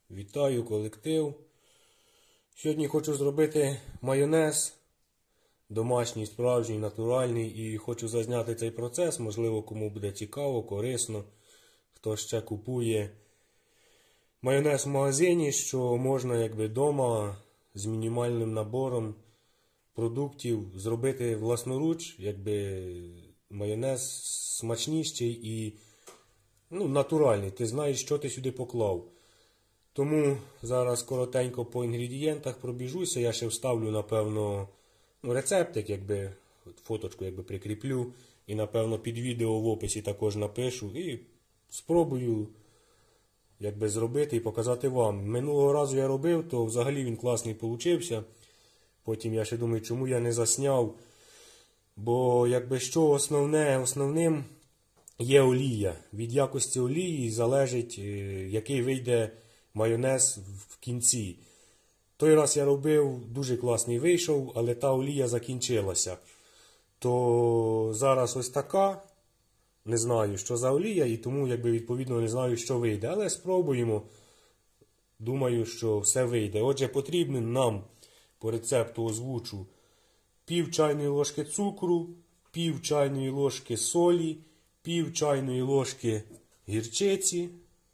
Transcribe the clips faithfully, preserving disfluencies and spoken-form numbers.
Вітаю колектив. Сьогодні хочу зробити майонез. Домашній, справжній, натуральний. І хочу зазняти цей процес. Можливо, кому буде цікаво, корисно. Хто ще купує майонез в магазині, що можна якби вдома з мінімальним набором продуктів зробити власноруч, якби майонез смачніший і ну, натуральний. Ти знаєш, що ти сюди поклав. Тому зараз коротенько по інгредієнтах пробіжуся. Я ще вставлю, напевно, ну, рецептик, якби, фоточку якби прикріплю. І, напевно, під відео в описі також напишу. І спробую якби, зробити і показати вам. Минулого разу я робив, то взагалі він класний получився. Потім я ще думаю, чому я не засняв. Бо, якби що, основне, основним є олія. Від якості олії залежить, який вийде майонез в кінці. Той раз я робив, дуже класний вийшов, але та олія закінчилася. То зараз ось така, не знаю, що за олія, і тому, якби, відповідно, не знаю, що вийде. Але спробуємо. Думаю, що все вийде. Отже, потрібно нам, по рецепту озвучу, пів чайної ложки цукру, пів чайної ложки солі, пів чайної ложки гірчиці,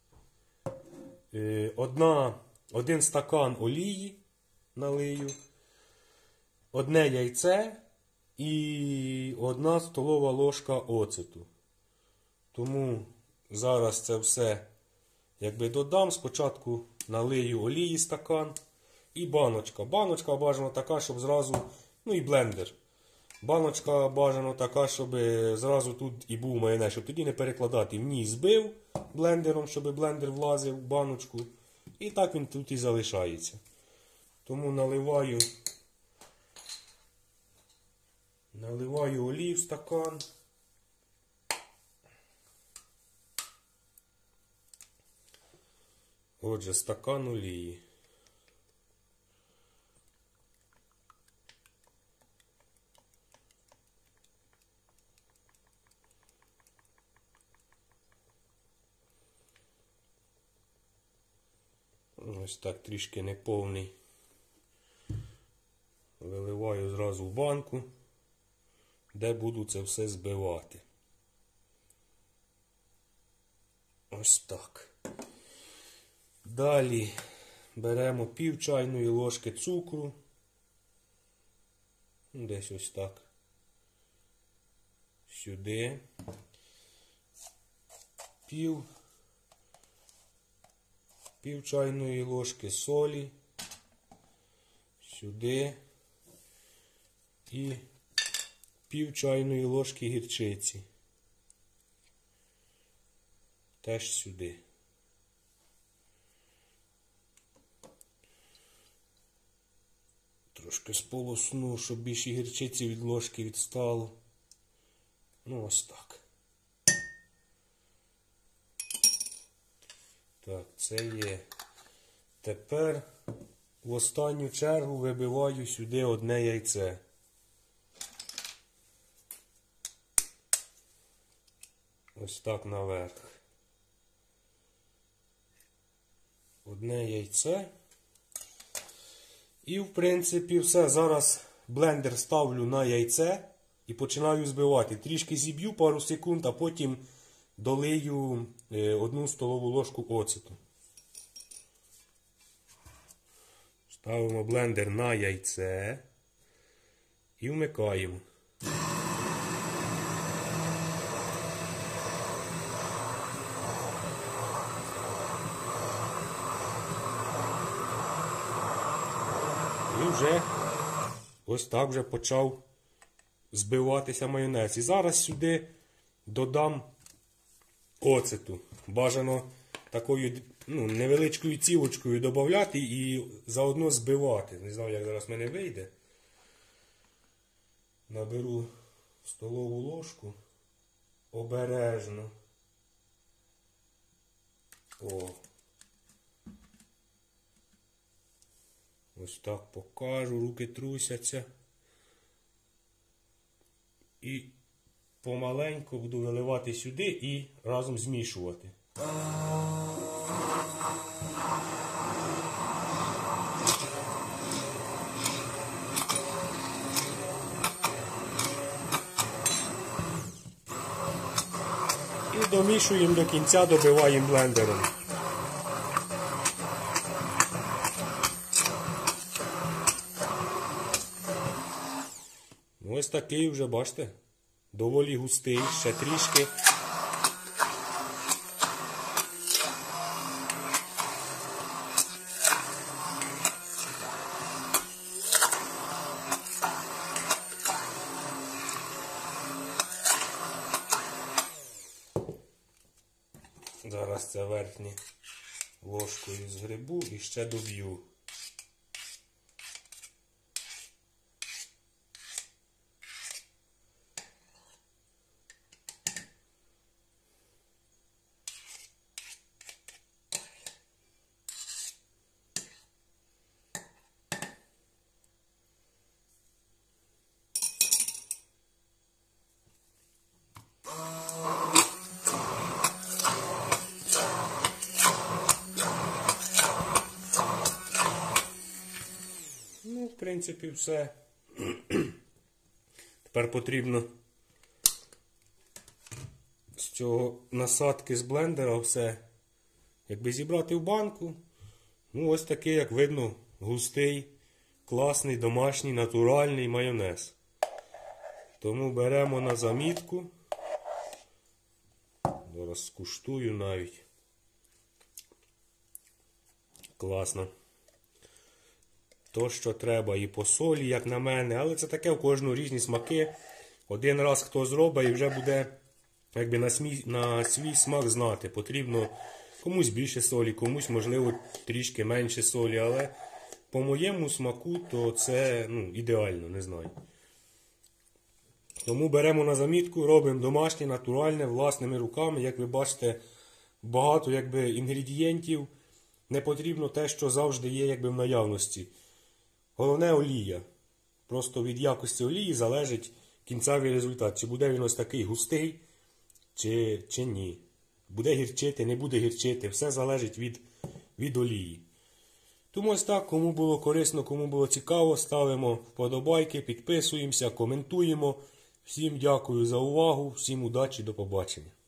Одна, один стакан олії налию, одне яйце і одна столова ложка оцету. Тому зараз це все якби додам. Спочатку налию олії стакан і баночка. Баночка бажано така, щоб зразу, ну і блендер. Баночка бажано така, щоб зразу тут і був майонез, щоб тоді не перекладати. В ній збив блендером, щоб блендер влазив в баночку. І так він тут і залишається. Тому наливаю, наливаю олію в стакан. Отже, стакан олії. Ось так, трішки неповний. Виливаю зразу в банку, де буду це все збивати. Ось так. Далі беремо пів чайної ложки цукру. Десь ось так. Сюди. Пів. Пів чайної ложки солі, сюди і пів чайної ложки гірчиці, теж сюди. Трошки сполосну, щоб більше гірчиці від ложки відстало. Ну ось так. Так, це є. Тепер в останню чергу вибиваю сюди одне яйце. Ось так наверх. Одне яйце. І, в принципі, все. Зараз блендер ставлю на яйце і починаю збивати. Трішки зіб'ю пару секунд, а потім долию одну столову ложку оцету. Ставимо блендер на яйце і вмикаємо. І вже ось так вже почав збиватися майонез. І зараз сюди додам оцету. Бажано такою ну, невеличкою цівочкою додати і заодно збивати. Не знаю, як зараз в мене вийде. Наберу столову ложку. Обережно. О. Ось так покажу, руки трусяться. І помаленьку буду виливати сюди і разом змішувати. домішуємо до кінця, добиваємо блендером. Ось такий вже, бачите, доволі густий, ще трішки. Зараз це верхнє ложкою згребу і ще доб'ю. Ну, в принципі, все. Тепер потрібно з цього насадки з блендера все якби зібрати в банку. Ну, ось такий, як видно, густий, класний, домашній, натуральний майонез. Тому беремо на замітку. Зараз скуштую навіть. Класно. То, що треба і по солі, як на мене, але це таке, у кожного різні смаки. Один раз хто зробить і вже буде якби на, смі... на свій смак знати. Потрібно комусь більше солі, комусь, можливо, трішки менше солі, але по моєму смаку то це ну, ідеально, не знаю. Тому беремо на замітку, робимо домашнє, натуральне, власними руками. Як ви бачите, багато якби інгредієнтів. Не потрібно те, що завжди є якби в наявності. Головне олія. Просто від якості олії залежить кінцевий результат. Чи буде він ось такий густий, чи, чи ні. Буде гірчити, не буде гірчити. Все залежить від, від олії. Тому ось так, кому було корисно, кому було цікаво, ставимо вподобайки, підписуємося, коментуємо. Всім дякую за увагу, всім удачі, до побачення.